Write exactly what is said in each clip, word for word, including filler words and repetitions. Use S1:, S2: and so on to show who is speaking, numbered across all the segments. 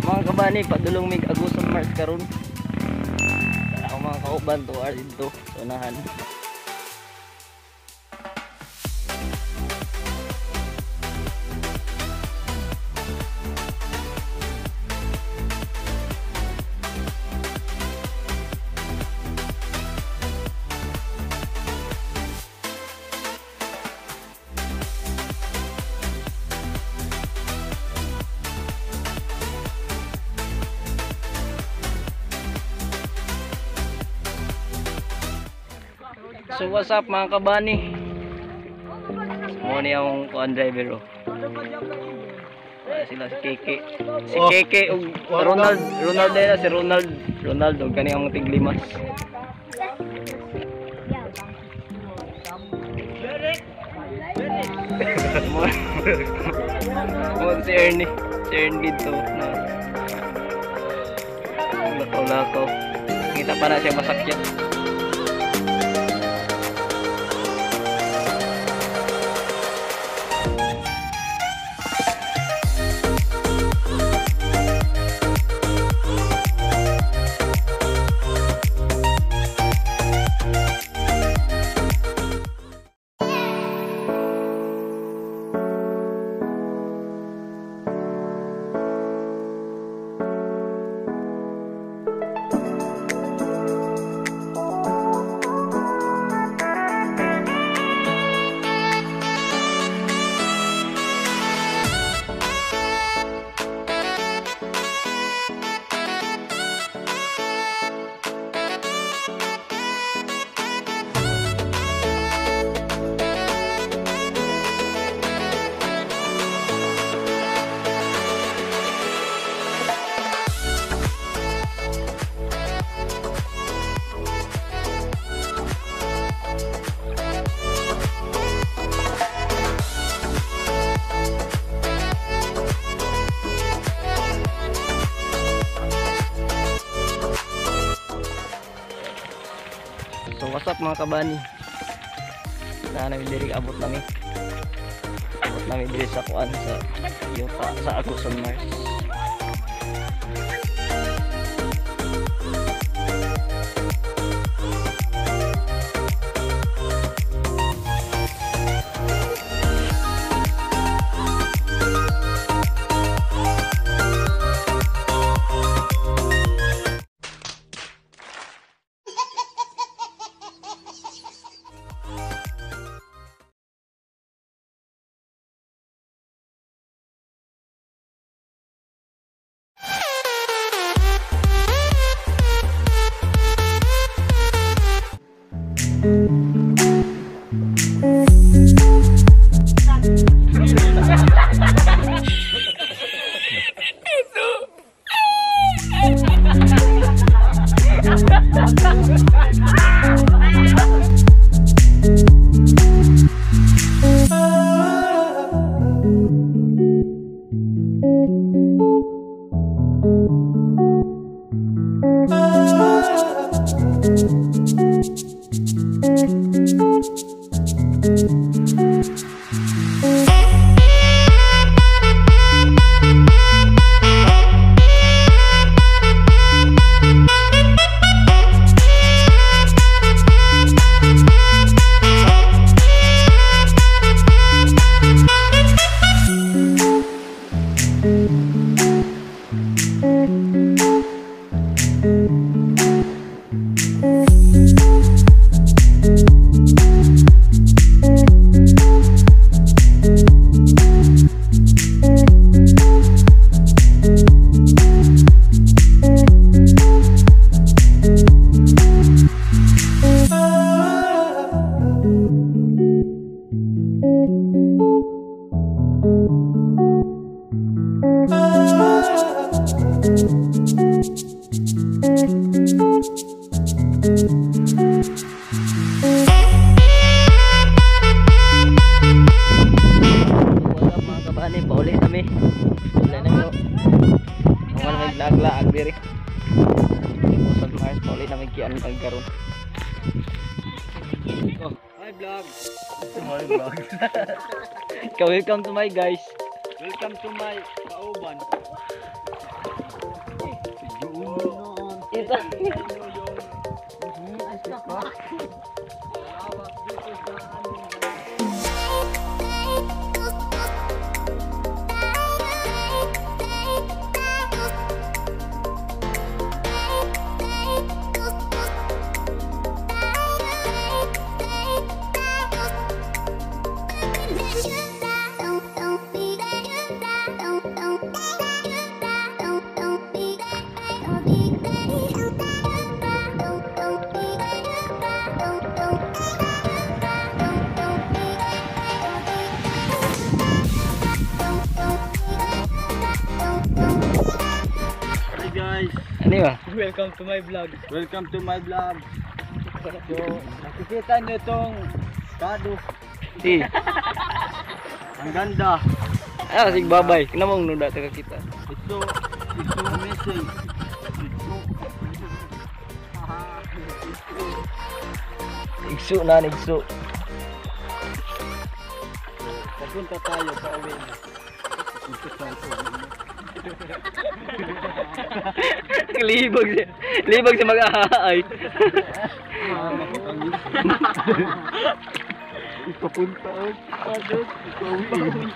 S1: Mga kabani, padulong mig Agusan Marsh karon. Ako mga kauban to are dito sa unahan. So what's up mga kabani? Mo ni ang kuan driver oh. Ah, sila si Keke. Si
S2: Oh.
S1: Keke ug Ronald, Ronald na si Ronald, Ronald ug kani ang tiglimas. Mo si Ernie, si Ernie dito na. Lakaw-lakaw. Kita pa na siya masakit. So what's up mga kabani? Na namin diri abot namin. Abot namin diri sa kuan sa yung sa, sa Agusan Marsh. Naglaag diri. Agusan Marsh pauli na magkian pagkaron. Oh, hi vlog. Hi vlog. Welcome to my guys.
S2: Welcome to my kauban.
S1: Ito.
S2: Guys,
S1: Ano ba?
S2: welcome to my vlog. Welcome to my vlog. So, nakikita niyo tong kado.
S1: Si.
S2: Ang ganda.
S1: Ah, sig babay. Kinamong nuda ta kita.
S2: It's so, it's so amazing. It's so...
S1: Igsu na, igsu.
S2: Papunta tayo sa uwi na.
S1: Libog siya. Libog siya mag-ahaay.
S2: Papunta ang kado. Uwi.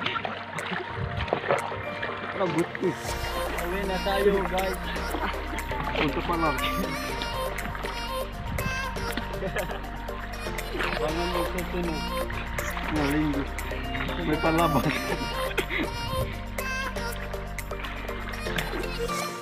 S2: Rabot ko. Uwi na tayo, guys. Punta pa lang. Wangan mo susunod. Nalinggo. May palabas.